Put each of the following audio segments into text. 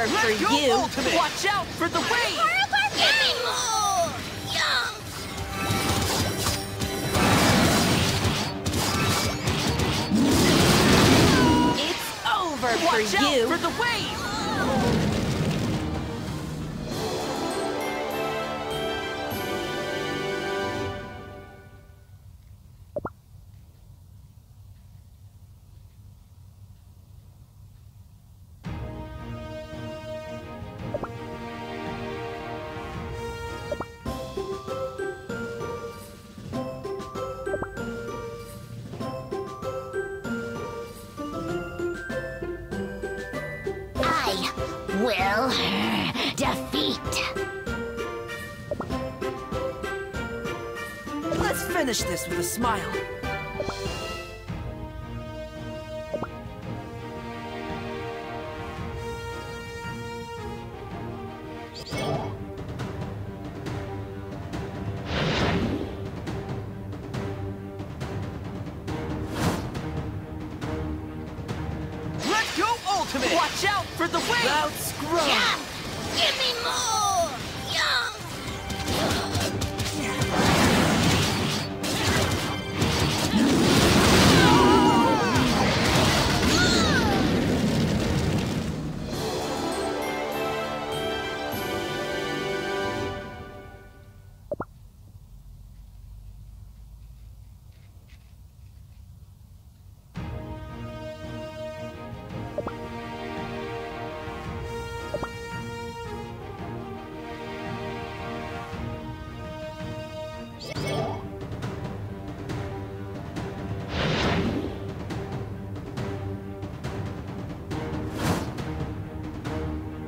over for you. Ultimate. Watch out for the wave! Give me more! Yum! It's over Watch for out you. for the wave! I will defeat. Let's finish this with a smile. Let's go ultimate! Watch out for the wave! Loud scrum! Yum! Give me more! Yum!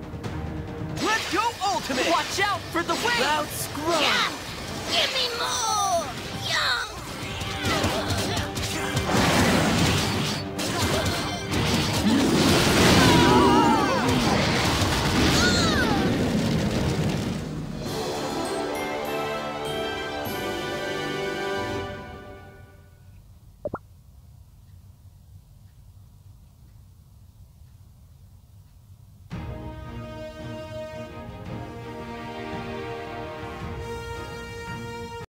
Let's go ultimate! Watch out for the wave! Loud scrum! Yum! Give me more!